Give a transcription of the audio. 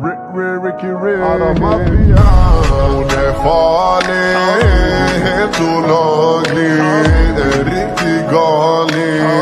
Ricky out of mafia. Hon är farlig, helt olaglig, riktigt galen.